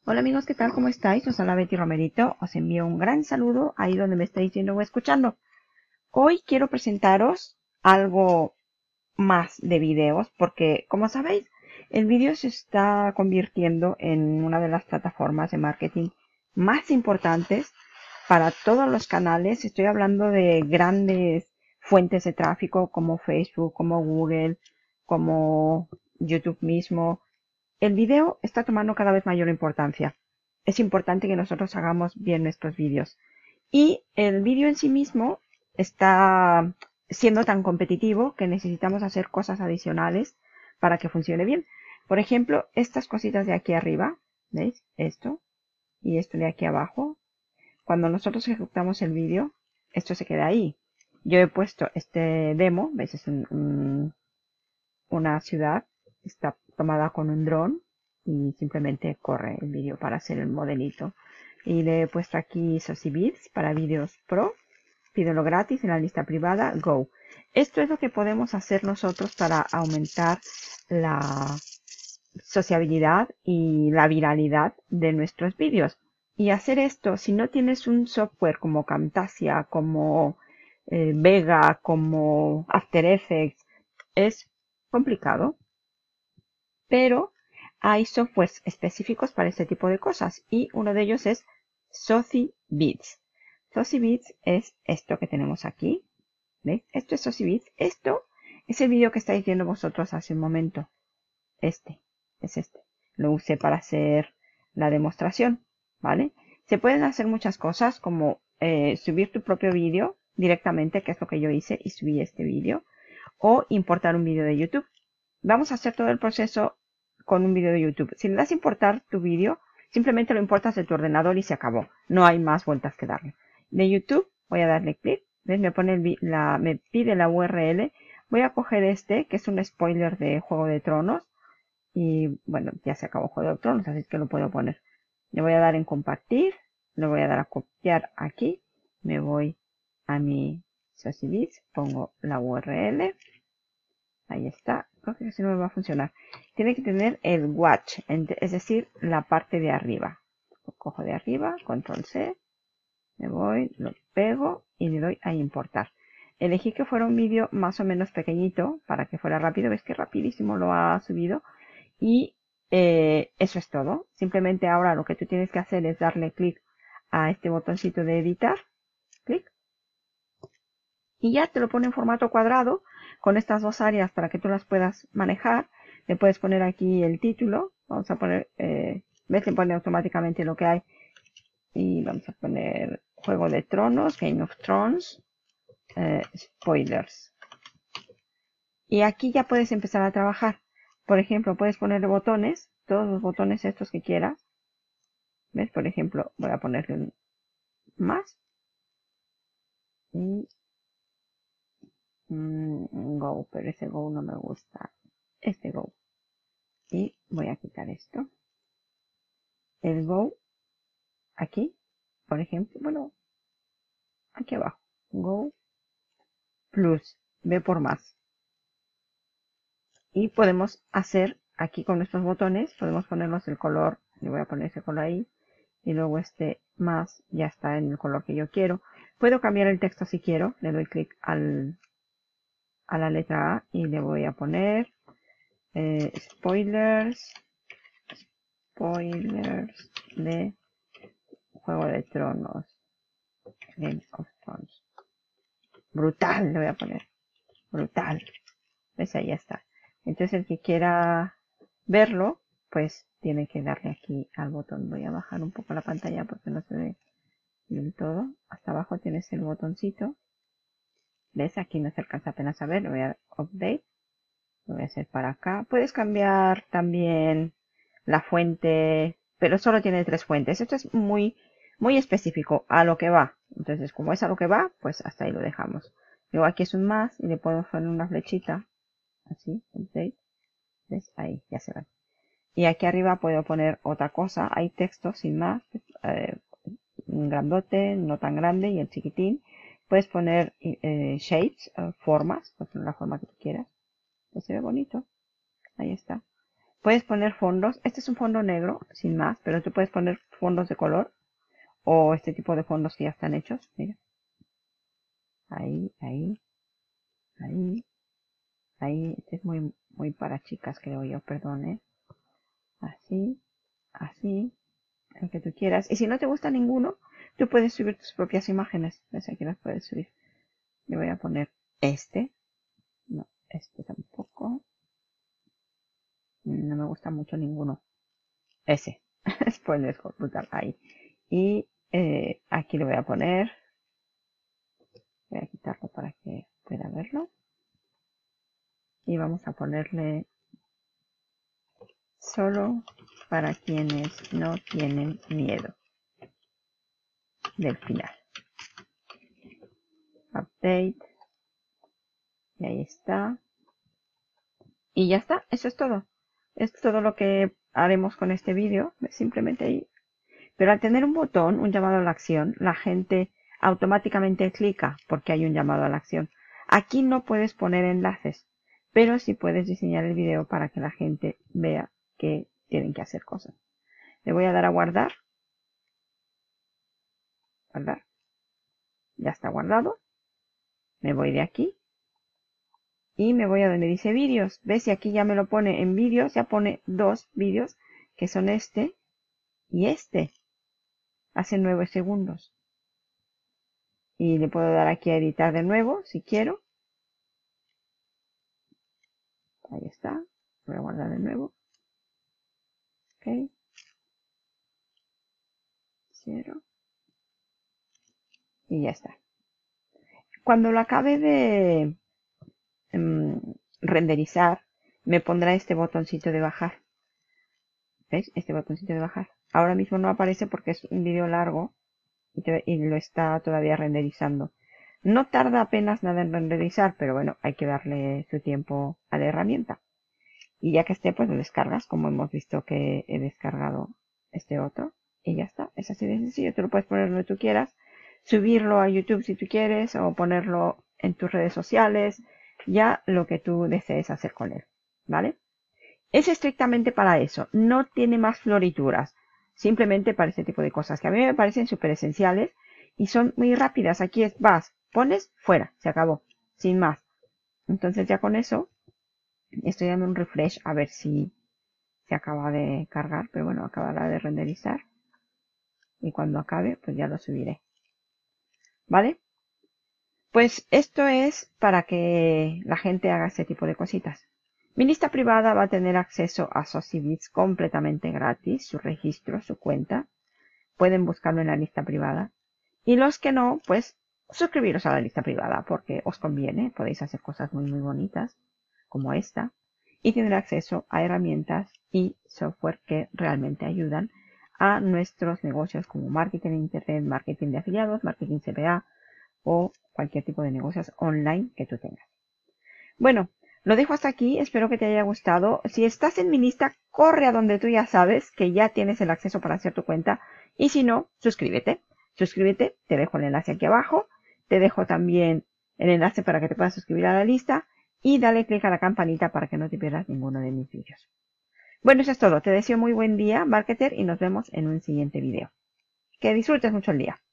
Hola amigos, ¿qué tal? ¿Cómo estáis? Os habla Betty Romerito. Os envío un gran saludo ahí donde me estáis viendo o escuchando. Hoy quiero presentaros algo más de videos porque, como sabéis, el vídeo se está convirtiendo en una de las plataformas de marketing más importantes para todos los canales. Estoy hablando de grandes fuentes de tráfico como Facebook, como Google, como YouTube mismo. El video está tomando cada vez mayor importancia. Es importante que nosotros hagamos bien nuestros vídeos. Y el vídeo en sí mismo está siendo tan competitivo que necesitamos hacer cosas adicionales para que funcione bien. Por ejemplo, estas cositas de aquí arriba, ¿veis? Esto y esto de aquí abajo. Cuando nosotros ejecutamos el vídeo, esto se queda ahí. Yo he puesto este demo, ¿veis? Es una ciudad, está tomada con un dron y simplemente corre el vídeo para hacer el modelito. Y le he puesto aquí Saucy Beats para vídeos pro. Pídelo gratis en la lista privada, Go. Esto es lo que podemos hacer nosotros para aumentar la sociabilidad y la viralidad de nuestros vídeos. Y hacer esto, si no tienes un software como Camtasia, como Vega, como After Effects, es complicado, pero hay softwares específicos para este tipo de cosas y uno de ellos es Saucy Beats. Saucy Beats es esto que tenemos aquí. ¿Veis? Esto es Saucy Beats. Esto es el vídeo que estáis viendo vosotros hace un momento. Este es este. Lo usé para hacer la demostración, ¿vale? Se pueden hacer muchas cosas como subir tu propio vídeo directamente, que es lo que yo hice y subí este vídeo, o importar un vídeo de YouTube. Vamos a hacer todo el proceso con un vídeo de YouTube. Si le das a importar tu vídeo, simplemente lo importas de tu ordenador y se acabó. No hay más vueltas que darle. De YouTube voy a darle clic. ¿Ves? Me pide la URL. Voy a coger este, que es un spoiler de Juego de Tronos. Y bueno, ya se acabó Juego de Tronos, así que lo puedo poner. Le voy a dar en compartir. Le voy a dar a copiar aquí. Me voy a mi Socialist. Pongo la URL. Ahí está. Creo que así no me va a funcionar. Tiene que tener el watch, es decir, la parte de arriba. Lo cojo de arriba, control C. Me voy, lo pego y le doy a importar. Elegí que fuera un vídeo más o menos pequeñito para que fuera rápido. ¿Ves que rapidísimo lo ha subido? Y eso es todo. Simplemente ahora lo que tú tienes que hacer es darle clic a este botoncito de editar. Clic. Y ya te lo pone en formato cuadrado con estas dos áreas para que tú las puedas manejar. Le puedes poner aquí el título. Vamos a poner, ves, le pone automáticamente lo que hay. Y vamos a poner Juego de Tronos, Game of Thrones, spoilers. Y aquí ya puedes empezar a trabajar. Por ejemplo, puedes ponerle botones, todos los botones estos que quieras. ¿Ves? Por ejemplo, voy a ponerle un más. Y Go, pero ese Go no me gusta. Este Go. Y voy a quitar esto. El Go aquí, por ejemplo, bueno, aquí abajo. Go Plus, ve por más. Y podemos hacer aquí con estos botones, podemos ponerlos el color, le voy a poner ese color ahí. Y luego este más ya está en el color que yo quiero. Puedo cambiar el texto si quiero, le doy clic a la letra A y le voy a poner spoilers de Juego de Tronos. Game of Thrones. Brutal, le voy a poner. Brutal. Pues ahí ya está. Entonces el que quiera verlo, pues tiene que darle aquí al botón. Voy a bajar un poco la pantalla porque no se ve del todo. Hasta abajo tienes el botoncito. ¿Ves? Aquí no se alcanza apenas a ver. Lo voy a dar update. Lo voy a hacer para acá. Puedes cambiar también la fuente, pero solo tiene 3 fuentes. Esto es muy específico, a lo que va. Entonces, como es a lo que va, pues hasta ahí lo dejamos. Luego aquí es un más y le podemos poner una flechita. Así, update. ¿Ves? Ahí, ya se va. Y aquí arriba puedo poner otra cosa. Hay texto sin más. Un grandote, no tan grande y el chiquitín. Puedes poner shapes, formas. Puedes poner la forma que tú quieras. Pues se ve bonito. Ahí está. Puedes poner fondos. Este es un fondo negro, sin más, pero tú puedes poner fondos de color o este tipo de fondos que ya están hechos. Mira. Ahí, ahí, ahí, ahí. Este es muy para chicas, creo yo, perdón, ¿eh? Así, así, el que tú quieras. Y si no te gusta ninguno, tú puedes subir tus propias imágenes. ¿Ves? Aquí las puedes subir. Le voy a poner este. No, este tampoco. No me gusta mucho ninguno. Ese. Spoiler brutal. Ahí. Y aquí le voy a poner. Voy a quitarlo para que pueda verlo. Y vamos a ponerle solo para quienes no tienen miedo del final. Update. Y ahí está. Y ya está. Eso es todo. Es todo lo que haremos con este vídeo. Simplemente ahí. Pero al tener un botón, un llamado a la acción, la gente automáticamente clica porque hay un llamado a la acción. Aquí no puedes poner enlaces, pero sí puedes diseñar el video para que la gente vea que tienen que hacer cosas. Le voy a dar a guardar. Guardar. Ya está guardado. Me voy de aquí. Y me voy a donde dice vídeos. ¿Ves? Y aquí ya me lo pone en vídeos. Ya pone dos vídeos que son este y este. Hace 9 segundos. Y le puedo dar aquí a editar de nuevo si quiero. Ahí está. Voy a guardar de nuevo. Ok. 0. Y ya está. Cuando lo acabe de renderizar, me pondrá este botoncito de bajar. ¿Ves? Este botoncito de bajar. Ahora mismo no aparece porque es un vídeo largo y lo está todavía renderizando. No tarda apenas nada en renderizar, pero bueno, hay que darle su tiempo a la herramienta. Y ya que esté, pues lo descargas, como hemos visto que he descargado este otro. Y ya está, es así de sencillo. Tú lo puedes poner donde tú quieras, subirlo a YouTube si tú quieres, o ponerlo en tus redes sociales, ya lo que tú desees hacer con él, ¿vale? Es estrictamente para eso, no tiene más florituras, simplemente para este tipo de cosas que a mí me parecen súper esenciales y son muy rápidas. Aquí es, vas, pones, fuera, se acabó, sin más. Entonces ya con eso estoy dando un refresh a ver si se acaba de cargar, pero bueno, acabará de renderizar. Y cuando acabe, pues ya lo subiré. ¿Vale? Pues esto es para que la gente haga este tipo de cositas. Mi lista privada va a tener acceso a Sosibits completamente gratis, su registro, su cuenta. Pueden buscarlo en la lista privada. Y los que no, pues suscribiros a la lista privada porque os conviene. Podéis hacer cosas muy bonitas, como esta. Y tener acceso a herramientas y software que realmente ayudan a nuestros negocios como marketing en internet, marketing de afiliados, marketing CPA o cualquier tipo de negocios online que tú tengas. Bueno, lo dejo hasta aquí. Espero que te haya gustado. Si estás en mi lista, corre a donde tú ya sabes que ya tienes el acceso para hacer tu cuenta. Y si no, suscríbete. Suscríbete, te dejo el enlace aquí abajo. Te dejo también el enlace para que te puedas suscribir a la lista. Y dale clic a la campanita para que no te pierdas ninguno de mis vídeos. Bueno, eso es todo. Te deseo muy buen día, marketer, y nos vemos en un siguiente video. Que disfrutes mucho el día.